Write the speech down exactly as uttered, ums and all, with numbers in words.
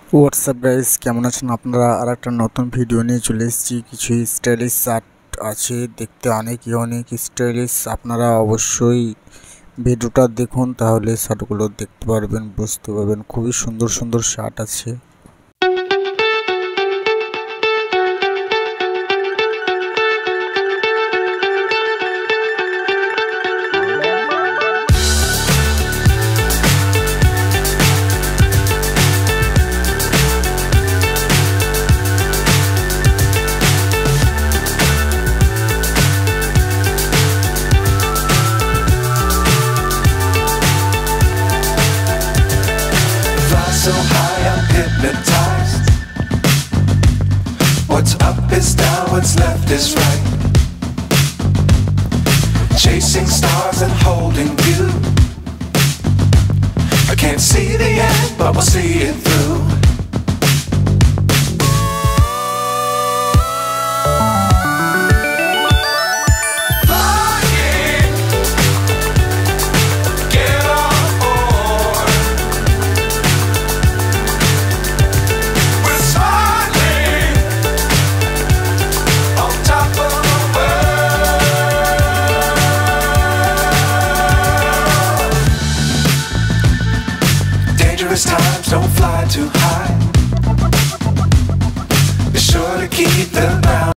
WhatsApp guys, কেমন আছেন আপনারা? আর একটা নতুন ভিডিও নিয়ে চলে এসেছি। কিছু স্টাইলিশ শার্ট আছে, দেখতে অনেক ইউনিক স্টাইলিশ। আপনারা অবশ্যই ভিডিওটা দেখুন, তাহলে শার্টগুলো দেখতে পারবেন, বুঝতে পারবেন। খুবই সুন্দর সুন্দর শার্ট আছে। So high I'm hypnotized. What's up is down, what's left is right. Chasing stars and holding you. I can't see the end, but we'll see it through. Dangerous times, don't fly too high. Be sure to keep them out.